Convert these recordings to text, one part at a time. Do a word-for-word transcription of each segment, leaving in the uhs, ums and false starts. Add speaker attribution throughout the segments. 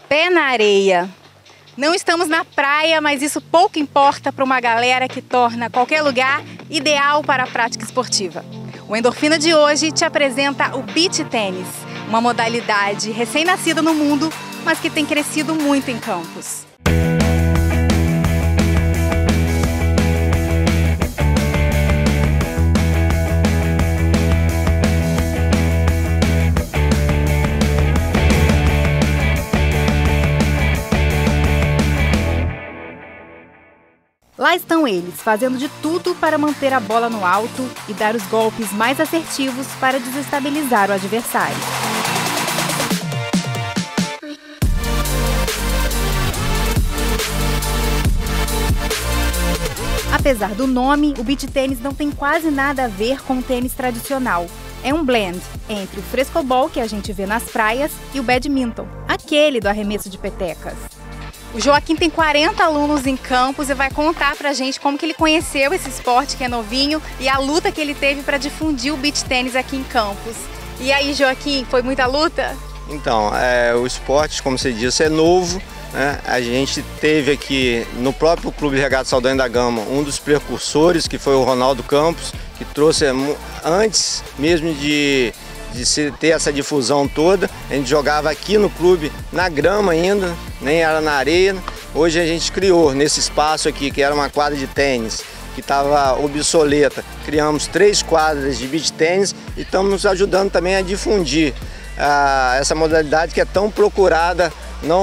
Speaker 1: Pé na areia. Não estamos na praia, mas isso pouco importa para uma galera que torna qualquer lugar ideal para a prática esportiva. O Endorfina de hoje te apresenta o beach tênis, uma modalidade recém-nascida no mundo, mas que tem crescido muito em Campos. Lá estão eles, fazendo de tudo para manter a bola no alto e dar os golpes mais assertivos para desestabilizar o adversário. Apesar do nome, o beach tênis não tem quase nada a ver com o tênis tradicional. É um blend entre o frescobol que a gente vê nas praias e o badminton, aquele do arremesso de petecas. O Joaquim tem quarenta alunos em Campos e vai contar pra gente como que ele conheceu esse esporte que é novinho e a luta que ele teve para difundir o beach tênis aqui em Campos. E aí, Joaquim, foi muita luta?
Speaker 2: Então, é, o esporte, como você disse, é novo, né? A gente teve aqui no próprio Clube Regata Saldanha da Gama um dos precursores, que foi o Ronaldo Campos, que trouxe antes mesmo de... de se ter essa difusão toda. A gente jogava aqui no clube, na grama ainda, nem era na areia. Hoje a gente criou nesse espaço aqui, que era uma quadra de tênis, que estava obsoleta. Criamos três quadras de beach tênis e estamos nos ajudando também a difundir ah, essa modalidade que é tão procurada, não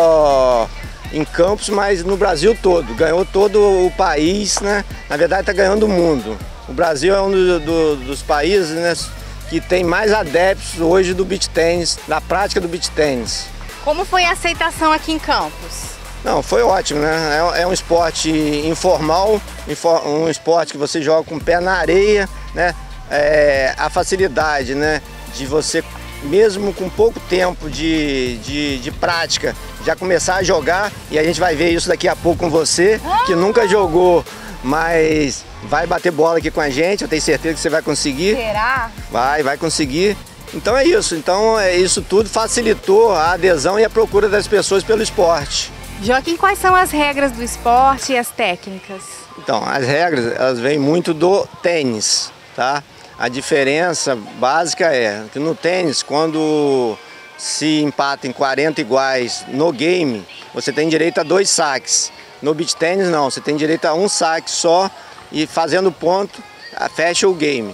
Speaker 2: só em Campos, mas no Brasil todo. Ganhou todo o país, né? Na verdade está ganhando o mundo. O Brasil é um do, do, dos países, né, que tem mais adeptos hoje do beach tênis, da prática do beach tênis.
Speaker 1: Como foi a aceitação aqui em Campos?
Speaker 2: Não, foi ótimo, né? É um esporte informal, um esporte que você joga com o pé na areia, né? É, a facilidade, né, de você, mesmo com pouco tempo de, de, de prática, já começar a jogar, e a gente vai ver isso daqui a pouco com você, que nunca jogou, mas vai bater bola aqui com a gente, eu tenho certeza que você vai conseguir.
Speaker 1: Será?
Speaker 2: Vai, vai conseguir. Então é isso, então é isso tudo facilitou a adesão e a procura das pessoas pelo esporte.
Speaker 1: Joaquim, quais são as regras do esporte e as técnicas?
Speaker 2: Então, as regras, elas vêm muito do tênis, tá? A diferença básica é que no tênis, quando se empata em quarenta iguais no game, você tem direito a dois saques. No beach tênis não, você tem direito a um saque só e fazendo ponto, fecha o game.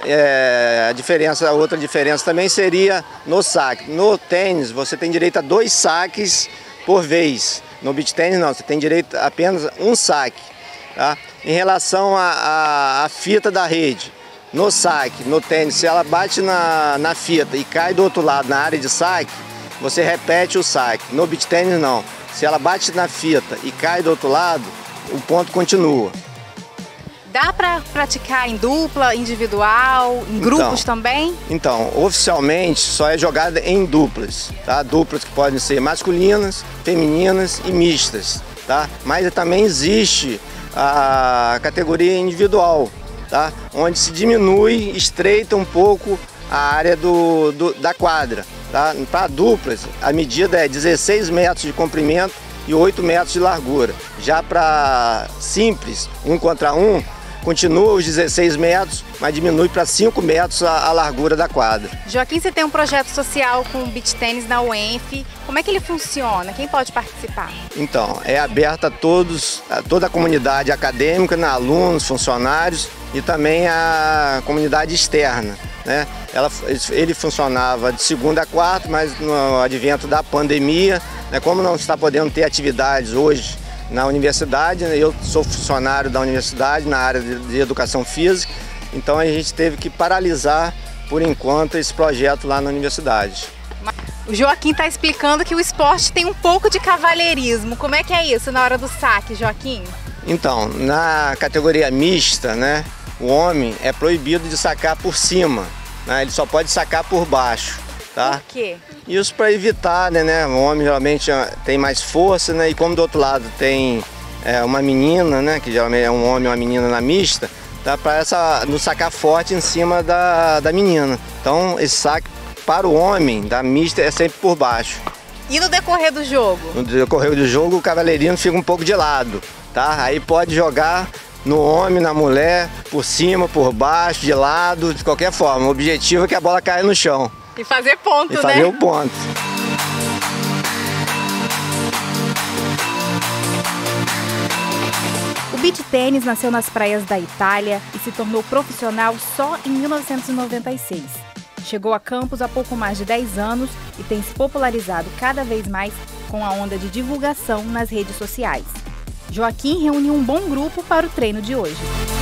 Speaker 2: É, a diferença, a outra diferença também seria no saque. No tênis você tem direito a dois saques por vez. No beach tênis não, você tem direito a apenas um saque. Tá? Em relação à fita da rede, no saque, no tênis, se ela bate na, na fita e cai do outro lado na área de saque, você repete o saque. No beach tênis não. Se ela bate na fita e cai do outro lado, o ponto continua.
Speaker 1: Dá para praticar em dupla, individual, em grupos
Speaker 2: então,
Speaker 1: também?
Speaker 2: Então, oficialmente só é jogada em duplas, tá? Duplas que podem ser masculinas, femininas e mistas, tá? Mas também existe a categoria individual, tá? Onde se diminui, estreita um pouco a área do, do, da quadra. Tá? Para duplas, a medida é dezesseis metros de comprimento e oito metros de largura. Já para simples, um contra um, continua os dezesseis metros, mas diminui para cinco metros a, a largura da quadra.
Speaker 1: Joaquim, você tem um projeto social com beach tênis na U E N F. Como é que ele funciona? Quem pode participar?
Speaker 2: Então, é aberto a todos, a toda a comunidade acadêmica, né, alunos, funcionários e também a comunidade externa. Né? Ela, ele funcionava de segunda a quarta, mas no advento da pandemia, né, como não está podendo ter atividades hoje na universidade, né, eu sou funcionário da universidade na área de, de educação física, então a gente teve que paralisar por enquanto esse projeto lá na universidade.
Speaker 1: O Joaquim está explicando que o esporte tem um pouco de cavalheirismo. Como é que é isso na hora do saque, Joaquim?
Speaker 2: Então, na categoria mista, né, o homem é proibido de sacar por cima, né, ele só pode sacar por baixo. Tá?
Speaker 1: Por quê?
Speaker 2: Isso para evitar, né, né? O homem geralmente tem mais força, né? E como do outro lado tem é, uma menina, né? Que geralmente é um homem e uma menina na mista, dá para essa no sacar forte em cima da, da menina. Então esse saque para o homem da mista é sempre por baixo.
Speaker 1: E no decorrer do jogo?
Speaker 2: No decorrer do jogo, o cavaleirinho fica um pouco de lado, tá? Aí pode jogar no homem, na mulher, por cima, por baixo, de lado, de qualquer forma. O objetivo é que a bola caia no chão.
Speaker 1: E fazer ponto,
Speaker 2: e
Speaker 1: né?
Speaker 2: E fazer o ponto.
Speaker 1: O beach tênis nasceu nas praias da Itália e se tornou profissional só em mil novecentos e noventa e seis. Chegou a Campos há pouco mais de dez anos e tem se popularizado cada vez mais com a onda de divulgação nas redes sociais. Joaquim reúne um bom grupo para o treino de hoje.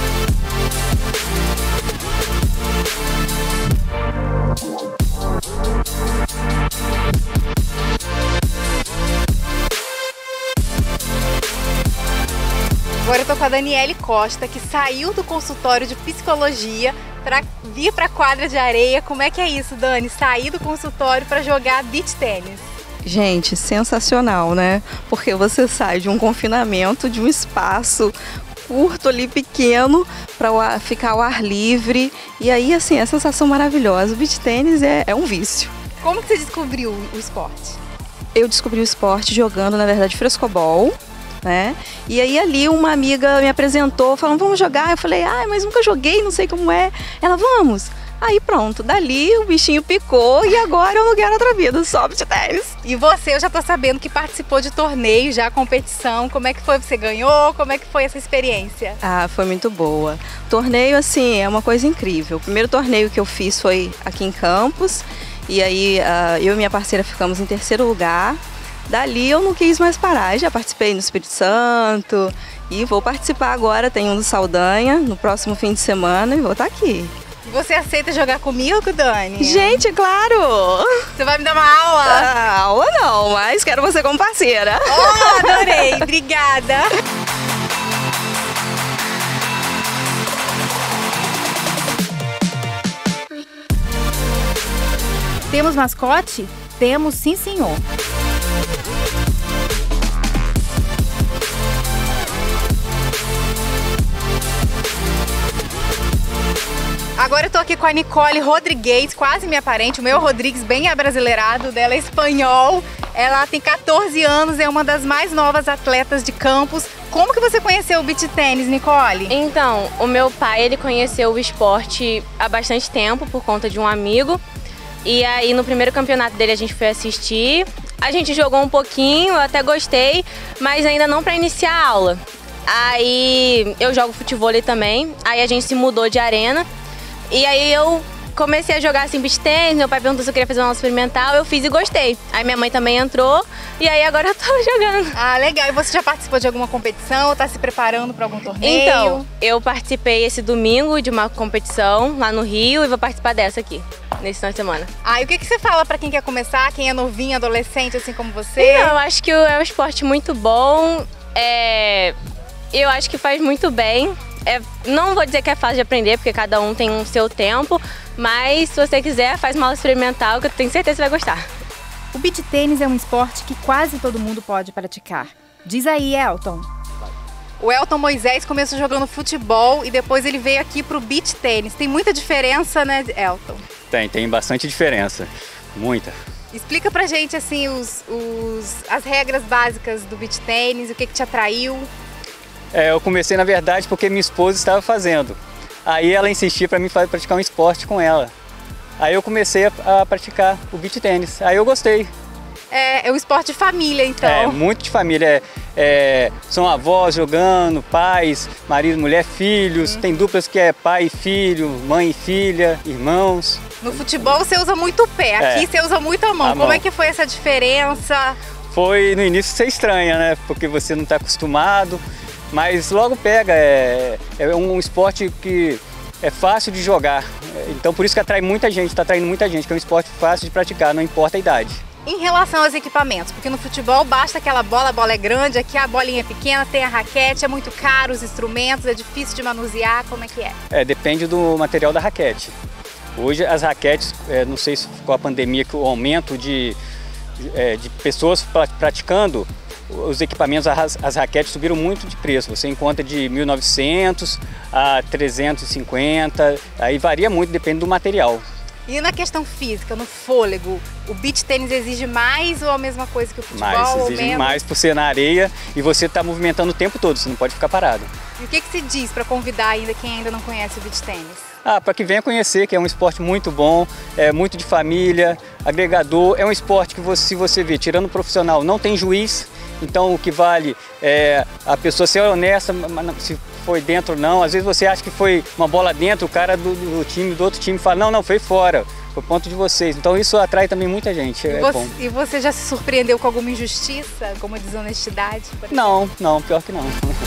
Speaker 1: Agora eu tô com a Daniele Costa, que saiu do consultório de psicologia para vir para a quadra de areia. Como é que é isso, Dani? Sair do consultório para jogar beach tênis?
Speaker 3: Gente, sensacional, né? Porque você sai de um confinamento, de um espaço curto ali, pequeno, para ficar ao ar livre. E aí, assim, é sensação maravilhosa. O beach tênis é, é um vício.
Speaker 1: Como que você descobriu o esporte?
Speaker 3: Eu descobri o esporte jogando, na verdade, frescobol. Né? E aí ali uma amiga me apresentou, falando, vamos jogar. Eu falei, ah, mas nunca joguei, não sei como é. Ela, vamos. Aí pronto, dali o bichinho picou e agora eu não quero outra vida, só beach tênis.
Speaker 1: E você, eu já tô sabendo que participou de torneio, já competição. Como é que foi? Você ganhou? Como é que foi essa experiência?
Speaker 3: Ah, foi muito boa. Torneio, assim, é uma coisa incrível. O primeiro torneio que eu fiz foi aqui em Campos. E aí uh, eu e minha parceira ficamos em terceiro lugar. Dali eu não quis mais parar, já participei no Espírito Santo e vou participar agora, tem um do Saldanha, no próximo fim de semana e vou estar aqui.
Speaker 1: E você aceita jogar comigo, Dani?
Speaker 3: Gente, claro!
Speaker 1: Você vai me dar uma aula?
Speaker 3: Ah, aula não, mas quero você como parceira.
Speaker 1: Oh, adorei! Obrigada! Temos mascote? Temos, sim, senhor. Agora eu tô aqui com a Nicole Rodrigues, quase minha parente, o meu Rodrigues bem abrasileirado, dela é espanhol. Ela tem quatorze anos, é uma das mais novas atletas de Campos. Como que você conheceu o beach tênis, Nicole?
Speaker 4: Então, o meu pai, ele conheceu o esporte há bastante tempo por conta de um amigo. E aí no primeiro campeonato dele a gente foi assistir. A gente jogou um pouquinho, eu até gostei, mas ainda não para iniciar a aula. Aí eu jogo futevôlei também, aí a gente se mudou de arena. E aí eu comecei a jogar assim beach tênis, meu pai perguntou se eu queria fazer uma aula experimental, eu fiz e gostei. Aí minha mãe também entrou e aí agora eu tô jogando.
Speaker 1: Ah, legal. E você já participou de alguma competição ou tá se preparando para algum torneio?
Speaker 4: Então, eu participei esse domingo de uma competição lá no Rio e vou participar dessa aqui, nesse final de semana.
Speaker 1: Ah, e o que, que você fala para quem quer começar, quem é novinho, adolescente, assim como você?
Speaker 4: Não, eu acho que é um esporte muito bom, é... eu acho que faz muito bem. É, não vou dizer que é fácil de aprender, porque cada um tem o seu tempo, mas se você quiser, faz uma aula experimental que eu tenho certeza que você vai gostar.
Speaker 1: O beach tênis é um esporte que quase todo mundo pode praticar. Diz aí, Elton. O Elton Moisés começou jogando futebol e depois ele veio aqui pro beach tênis. Tem muita diferença, né, Elton?
Speaker 5: Tem, tem bastante diferença, muita.
Speaker 1: Explica pra gente, assim, os, os, as regras básicas do beach tênis, o que que te atraiu.
Speaker 5: É, eu comecei, na verdade, porque minha esposa estava fazendo. Aí ela insistia para mim praticar um esporte com ela. Aí eu comecei a, a praticar o beach tênis. Aí eu gostei.
Speaker 1: É, é um esporte de família, então.
Speaker 5: É, muito de família. É, é, são avós jogando, pais, marido, mulher, filhos. Hum. Tem duplas que é pai e filho, mãe e filha, irmãos.
Speaker 1: No futebol você usa muito o pé, aqui é, você usa muito a mão. A Como mão. é que foi essa diferença?
Speaker 5: Foi no início ser estranha, né? Porque você não está acostumado. Mas logo pega, é, é um esporte que é fácil de jogar, então por isso que atrai muita gente, está atraindo muita gente, que é um esporte fácil de praticar, não importa a idade.
Speaker 1: Em relação aos equipamentos, porque no futebol basta aquela bola, a bola é grande, aqui a bolinha é pequena, tem a raquete, é muito caro os instrumentos, é difícil de manusear, como é que é?
Speaker 5: É, depende do material da raquete. Hoje as raquetes, é, não sei se com a pandemia, que o aumento de, de, de pessoas praticando, os equipamentos, as, as raquetes subiram muito de preço. Você encontra de mil e novecentos a trezentos e cinquenta, aí varia muito, depende do material.
Speaker 1: E na questão física, no fôlego, O beach tênis exige mais ou a mesma coisa que o futebol?
Speaker 5: Mais,
Speaker 1: ou
Speaker 5: exige
Speaker 1: menos?
Speaker 5: mais por ser na areia e você está movimentando o tempo todo, você não pode ficar parado.
Speaker 1: E o que, que se diz para convidar ainda quem ainda não conhece o beach tênis?
Speaker 5: Ah, para que venha conhecer, que é um esporte muito bom, é muito de família, agregador, é um esporte que você, se você ver, tirando o profissional, não tem juiz, então o que vale é a pessoa ser honesta, se foi dentro ou não. Às vezes você acha que foi uma bola dentro, o cara do, do time, do outro time fala, não, não, foi fora, foi ponto de vocês. Então isso atrai também muita gente, é
Speaker 1: e, você,
Speaker 5: bom.
Speaker 1: E você já se surpreendeu com alguma injustiça, alguma desonestidade?
Speaker 5: Não, não, pior que não.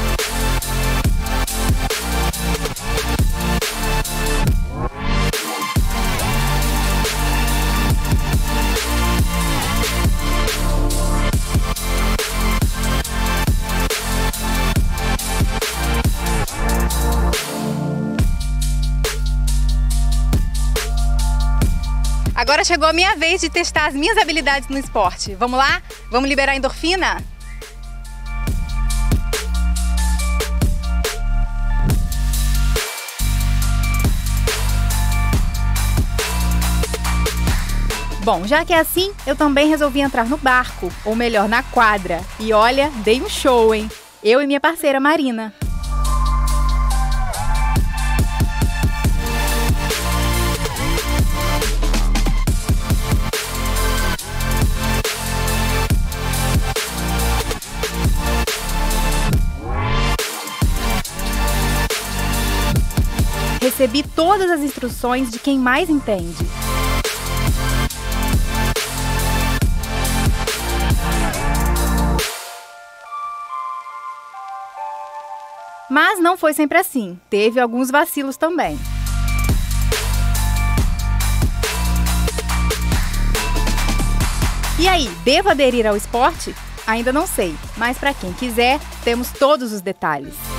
Speaker 1: Agora chegou a minha vez de testar as minhas habilidades no esporte. Vamos lá? Vamos liberar a endorfina? Bom, já que é assim, eu também resolvi entrar no barco, ou melhor, na quadra. E olha, dei um show, hein? Eu e minha parceira Marina. Recebi todas as instruções de quem mais entende. Mas não foi sempre assim. Teve alguns vacilos também. E aí, devo aderir ao esporte? Ainda não sei, mas para quem quiser, temos todos os detalhes.